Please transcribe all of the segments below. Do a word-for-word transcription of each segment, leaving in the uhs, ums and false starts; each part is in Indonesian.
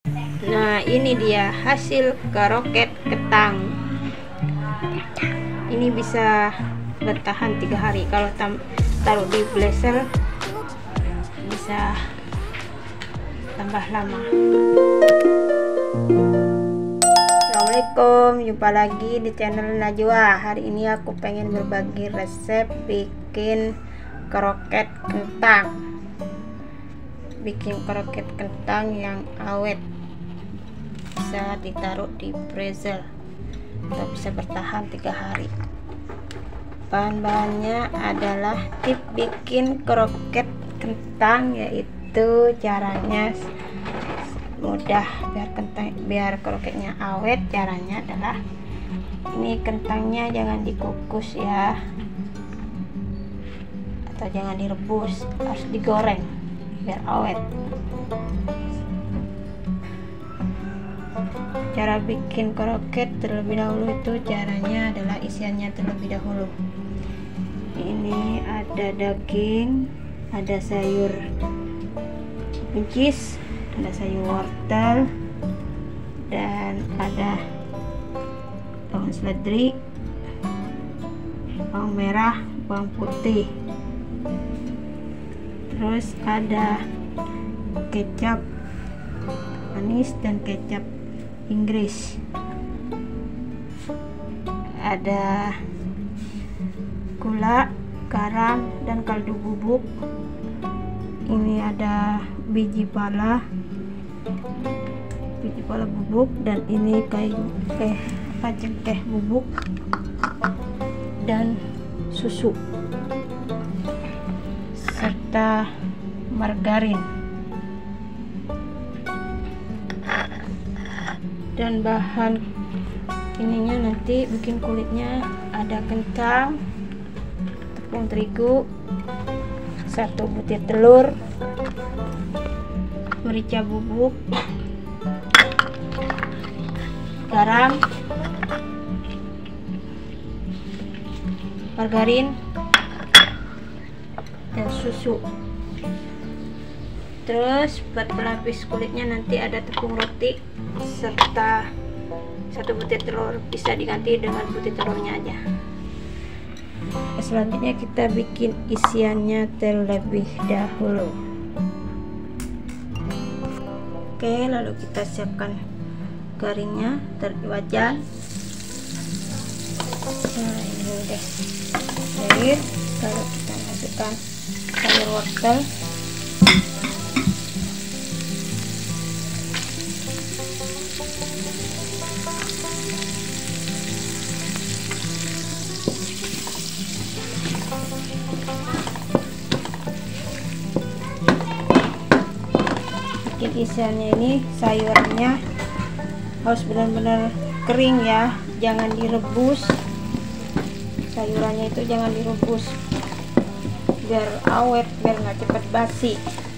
Nah, ini dia hasil kroket ketang. Ini bisa bertahan tiga hari. Kalau taruh di blazer bisa tambah lama. Assalamualaikum, jumpa lagi di channel Najwa. Hari ini aku pengen berbagi resep bikin kroket kentang. Bikin kroket kentang yang awet, bisa ditaruh di freezer atau bisa bertahan tiga hari. Bahan-bahannya adalah tip bikin kroket kentang, yaitu caranya mudah biar kentang biar kroketnya awet. Caranya adalah ini, kentangnya jangan dikukus ya, atau jangan direbus, harus digoreng biar awet. Cara bikin kroket terlebih dahulu itu caranya adalah isiannya terlebih dahulu. Ini ada daging, ada sayur buncis, ada sayur wortel, dan ada daun seledri, bawang merah, bawang putih. Terus ada kecap manis dan kecap Inggris. Ada gula, garam, dan kaldu bubuk. Ini ada biji pala, biji pala bubuk, dan ini kayu eh apa cengkeh bubuk dan susu serta margarin. Dan bahan ininya nanti bikin kulitnya ada kentang, tepung terigu, satu butir telur, merica bubuk, garam, margarin, dan susu. Terus buat pelapis kulitnya nanti ada tepung roti serta satu butir telur, bisa diganti dengan butir telurnya aja. Selanjutnya kita bikin isiannya terlebih dahulu. Oke, lalu kita siapkan garingnya di wajan. Nah, ini udah air. Lalu kita masukkan sayur wortel, bikin isiannya ini. Sayurnya harus benar-benar kering ya, jangan direbus. Sayurannya itu jangan direbus biar awet, biar nggak cepat basi.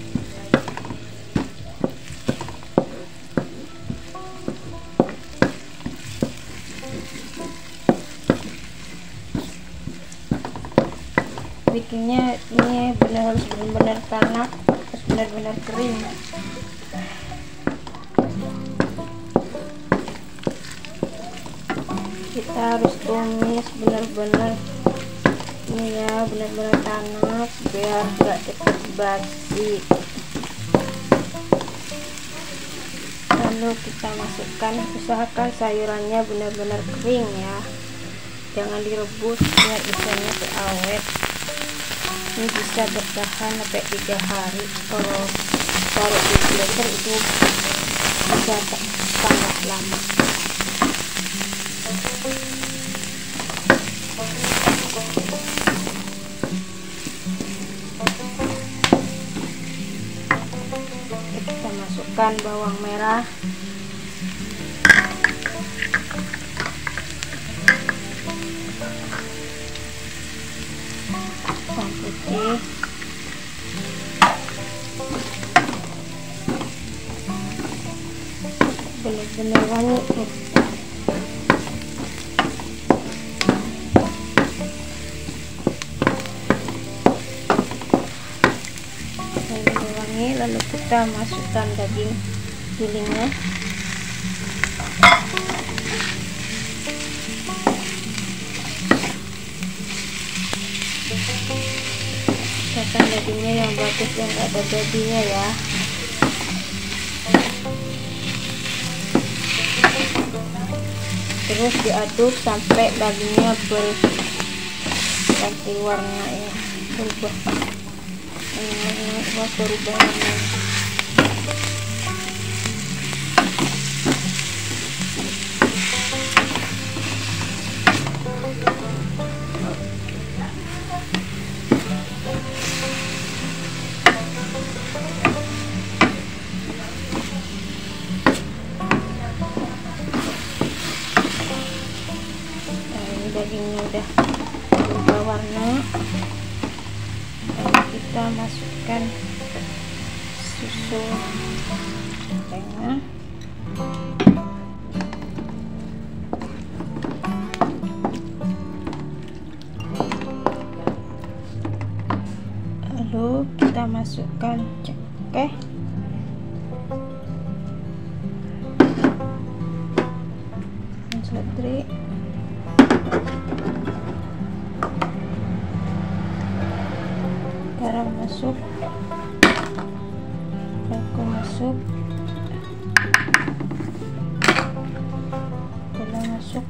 Bikinnya ini benar harus benar-benar tanak, harus benar-benar kering. Kita harus tumis benar-benar ini ya, benar-benar tanak biar gak cepat basi. Lalu kita masukkan, usahakan sayurannya benar-benar kering ya, jangan direbus biar isiannya awet. Ini bisa bertahan sampai tiga hari. Kalau taruh di freezer itu bisa sangat lama. Kita masukkan bawang merah, bawang putih, benar-benar wangi nih. Lalu kita masukkan daging gilingnya. Siapkan dagingnya yang bagus yang nggak ada babinya ya. Terus diaduk sampai dagingnya berganti warna ya, berubah warna, berubah warna. Dagingnya udah berubah warna, lalu kita masukkan susu tengah, lalu kita masukkan cengkeh, seledri, garam masuk, aku masuk, gula masuk,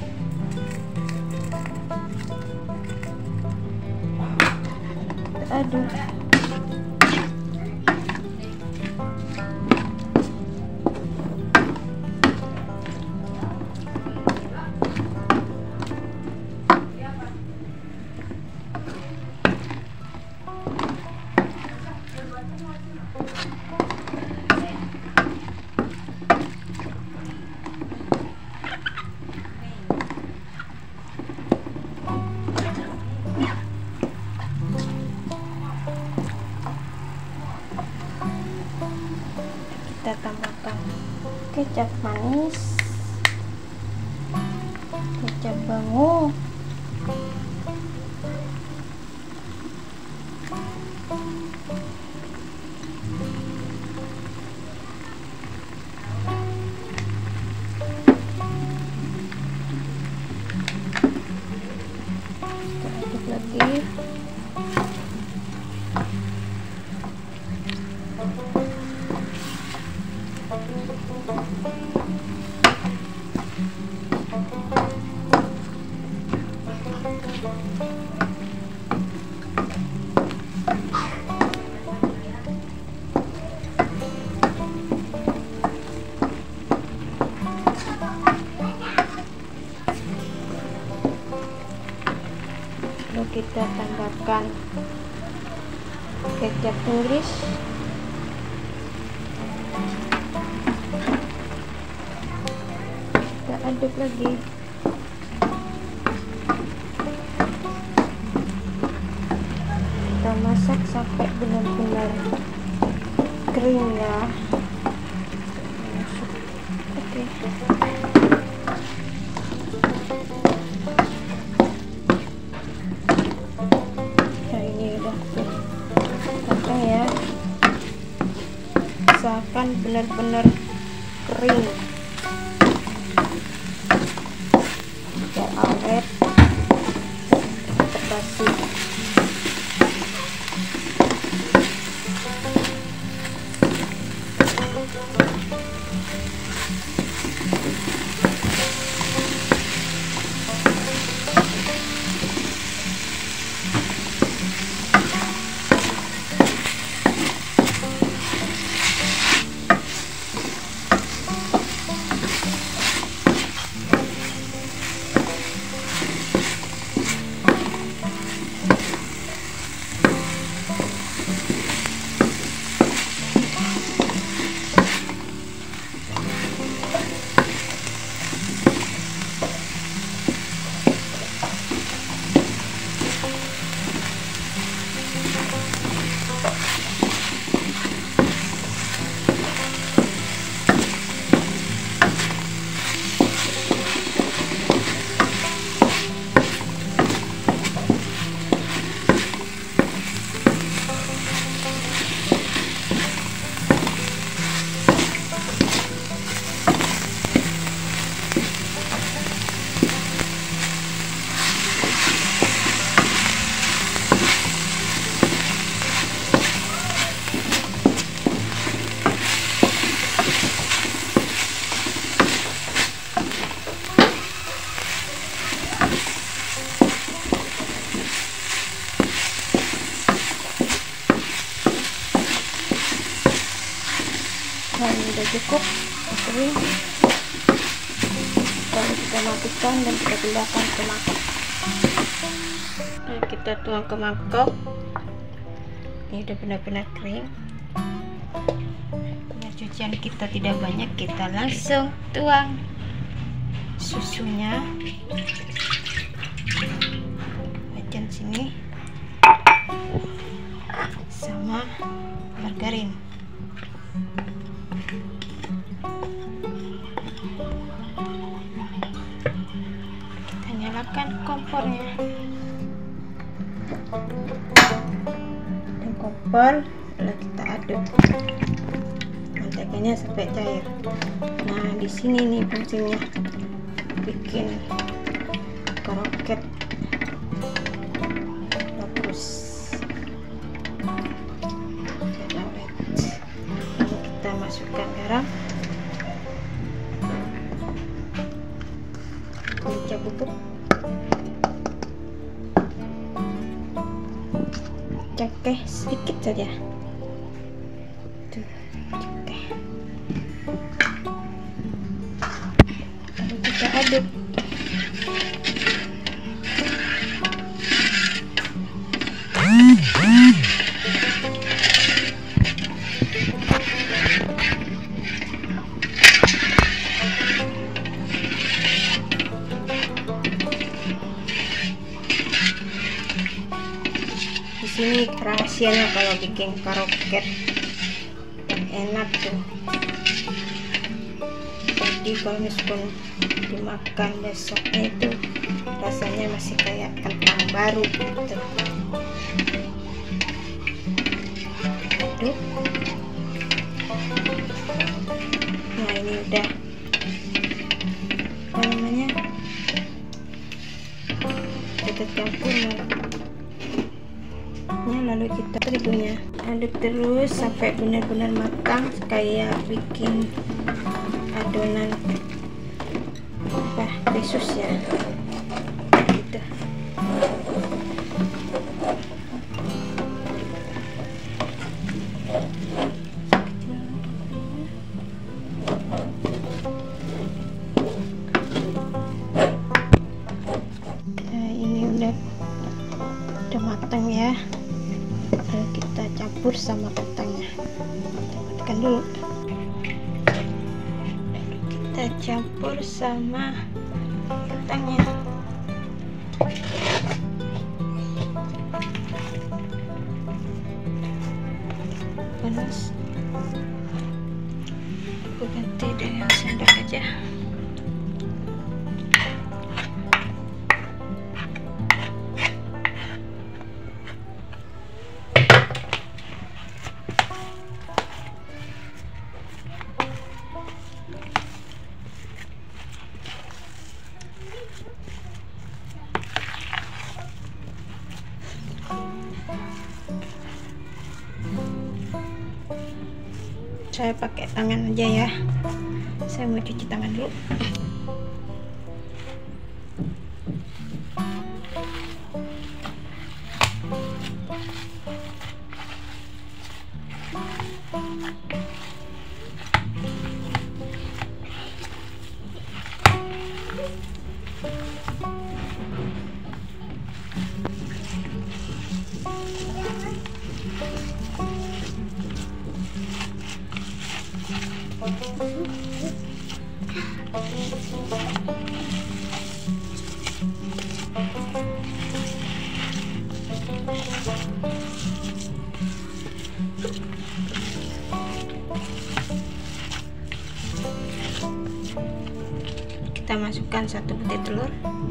aduk. Kita tambahkan kecap manis, kecap bango, kita aduk lagi. Lalu kita tambahkan kecap turis, kita aduk lagi. Kita masak sampai benar-benar kering ya. Oke. Usahakan benar-benar kering biar awet basi. cukup kering, lalu kita matikan dan kita pindahkan ke mangkok. Nah, kita tuang ke mangkok. Ini udah benar-benar kering. Biar cucian kita tidak banyak, kita langsung tuang susunya. Bagian sini sama margarin. Kita nyalakan kompornya. Dan kompor lalu kita aduk manteganya sampai cair. Nah, di sini nih fungsinya bikin kroket bagus. Lalu kita masukkan garam, merica bubuk, cengkeh sedikit saja. Tuh, cengkeh. Lalu kita aduk. Di sini rahasianya kalau bikin kroket enak tuh. Jadi kalau misalkan dimakan besoknya itu rasanya masih kayak kentang baru gitu. Aduk. Nah, ini udah apa namanya, kita campur. Lalu kita terigunya aduk terus sampai benar-benar matang, kayak bikin adonan apa besus ya gitu. Nah, ini udah udah matang ya. Lalu kita campur sama kentangnya. Kita matikan dulu. Lalu kita campur sama kentangnya. Panas. Aku ganti dengan sendok aja. Saya pakai tangan aja ya. Saya mau cuci tangan dulu. Kita masukkan satu butir telur.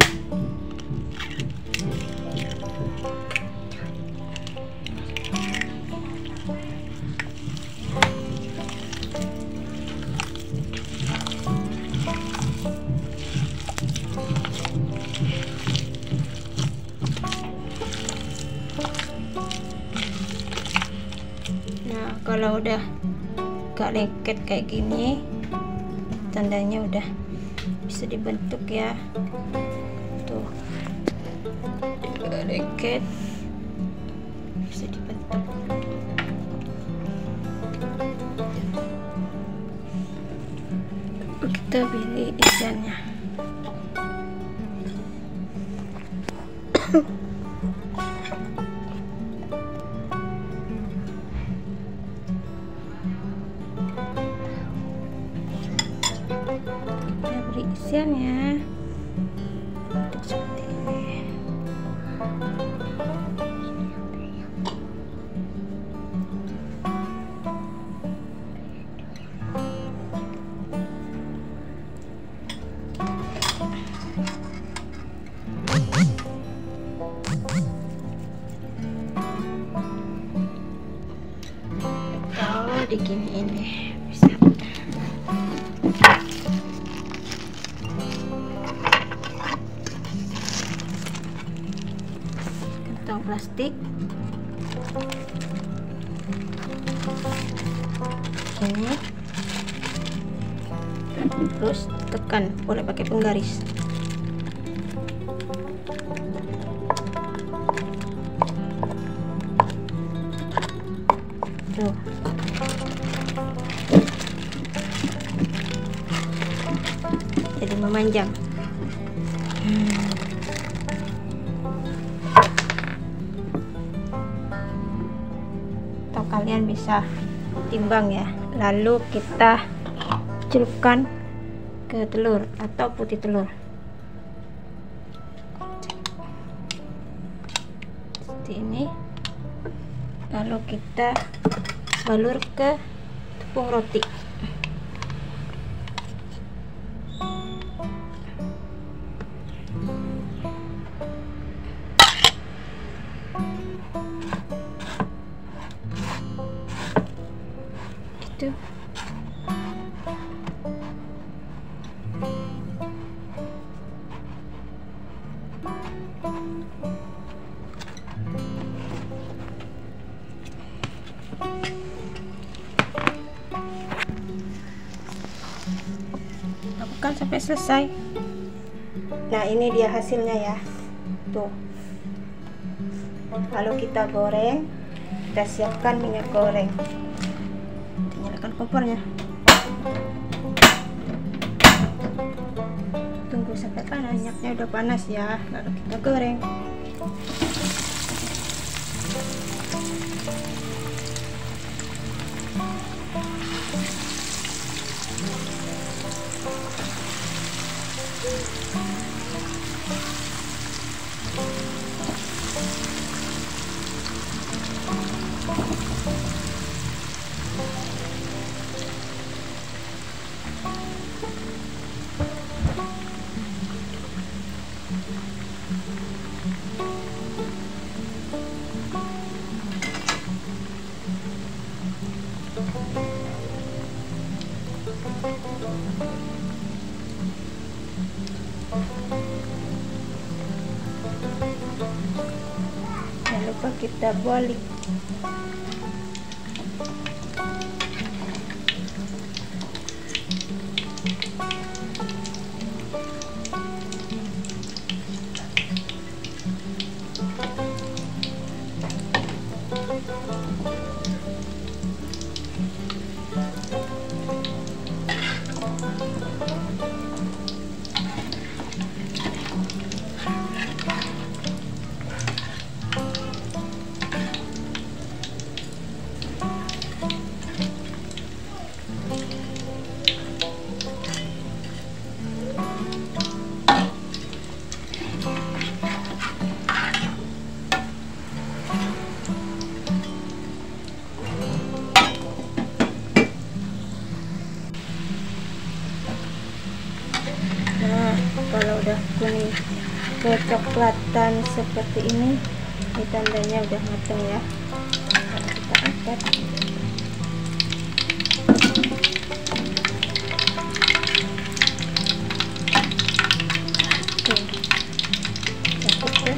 Nah, kalau udah gak lengket kayak gini, tandanya udah bisa dibentuk ya. Tuh, gak lengket, bisa dibentuk. kita pilih isiannya. Kita beri isiannya seperti ini. Begini ini bisa kantong plastik ini, terus tekan, boleh pakai penggaris. Tuh. Jadi memanjang. Hmm. Atau kalian bisa timbang ya. Lalu kita celupkan ke telur atau putih telur. Seperti ini. Lalu kita balur ke tepung roti. Gitu. Lakukan sampai selesai. Nah, ini dia hasilnya ya. Tuh. Lalu kita goreng. Kita siapkan minyak goreng. Kita nyalakan kompornya. Tunggu sampai panas. Minyaknya udah panas ya. Lalu kita goreng. Jangan lupa kita balik. Nah, kalau udah kuning kecoklatan seperti ini, ini tandanya udah matang ya. Lalu kita angkat. Oke, kita tutup.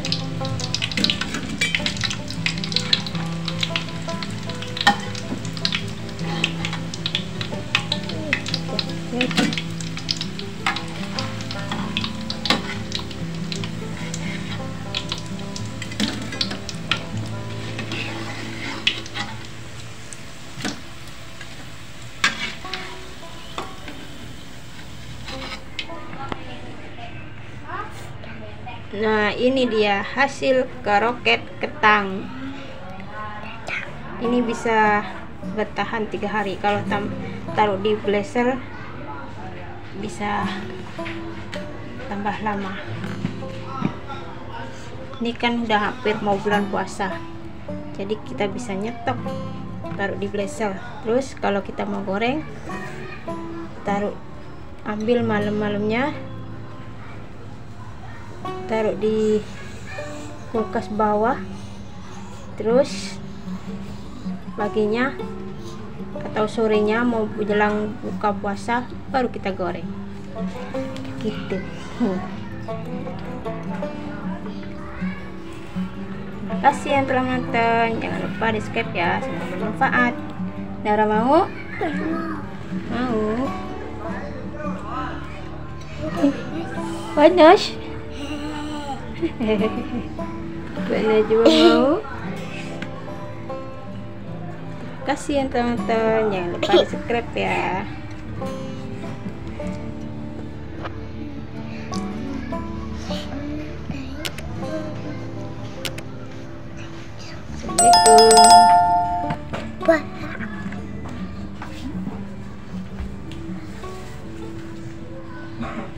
Oke. Nah, ini dia hasil kroket kentang. Ini bisa bertahan tiga hari. Kalau tam taruh di blazer bisa tambah lama. Ini kan udah hampir mau bulan puasa, jadi kita bisa nyetok taruh di blazer. Terus kalau kita mau goreng, taruh ambil malam-malamnya, taruh di kulkas bawah, terus paginya atau sorenya mau jelang buka puasa baru kita goreng gitu. hmm. Terima kasih yang telah menonton, jangan lupa di subscribe ya, semoga bermanfaat. Nara mau? Mau? Panas? Panas juga mau? Kasih yang teman-teman, jangan lupa di subscribe ya. Assalamualaikum.